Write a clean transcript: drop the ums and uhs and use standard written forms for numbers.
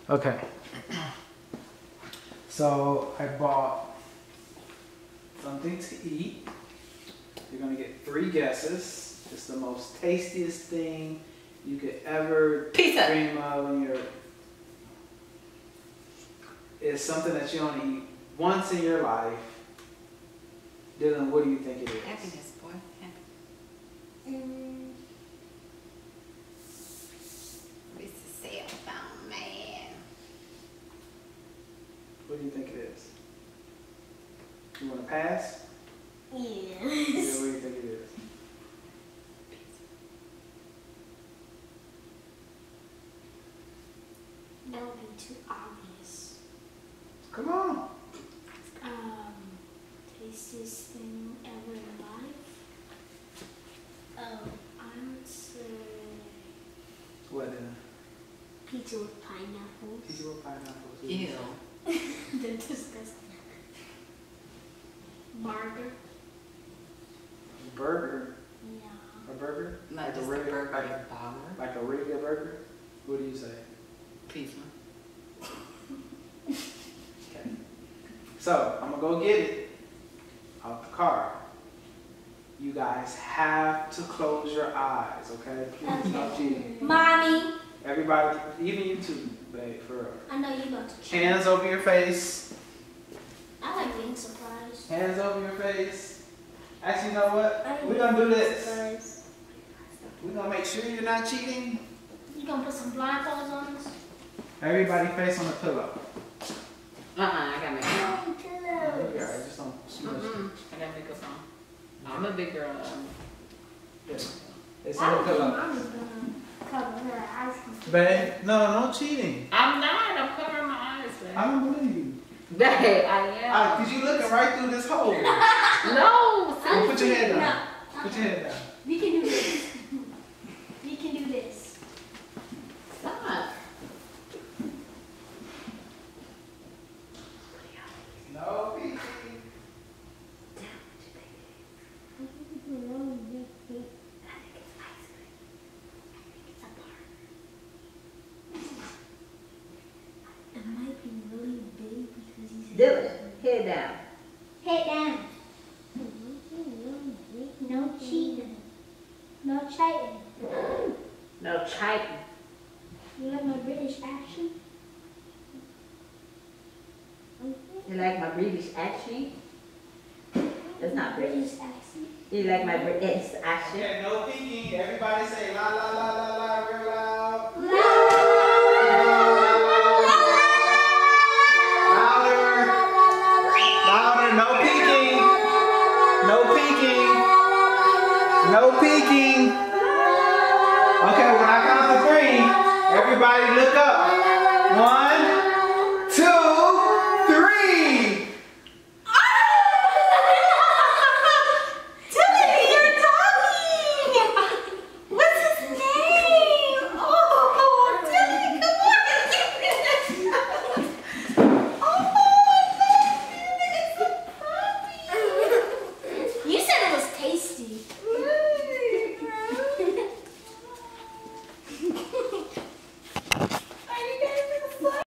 Okay. So I bought something to eat. You're gonna get 3 guesses. It's the most tastiest thing you could ever dream of in your. It's something that you only eat once in your life. Dylan, what do you think it is? Happiness, boy. It's a cell phone, man. What do you think it is? You want to pass? Yes. Yeah, what do you think it is? That would be too obvious. Come on. Tastiest thing ever in life? I would say What then? pizza with pineapples. Pizza with pineapples. Ew. They're disgusting. Burger. Burger? Yeah. A burger? Not just a regular burger, like, a burger. like a regular burger? What do you say? Pizza. Okay. So, I'm gonna go get it out the car. You guys have to close your eyes, okay? Please, no cheating. Mommy. Everybody, even you too, babe, for real. I know you about to cheat. Hands over your face. I like being surprised. Hands over your face. Actually, you know what? We're gonna do this. Surprised. We're gonna make sure you're not cheating. You gonna put some blindfolds on us? Everybody face on the pillow. I got makeup. Oh, pillows. Yeah, I just don't smush it. I got makeup on. I'm a big girl. Yeah. It's I on the don't think pillow. Mommy's gonna cover her eyes. Babe, no cheating. I'm not. I'm covering my eyes, I man. don't believe you. Babe, I am. Cause you looking right through this hole. No. Well, put your head down. No. Put your head down. We can do this. We can do this. Stop. No peeking. It might be really big because he's Dylan, head down. Head down. No cheating. No cheating. No cheating. You like my British accent? You like my British accent? That's not British. accent. You like my British accent? Okay, no peeking. Everybody say la la la la la real loud. Louder. Louder. No peeking. No peeking. No peeking. Okay, when I count to 3, everybody look up.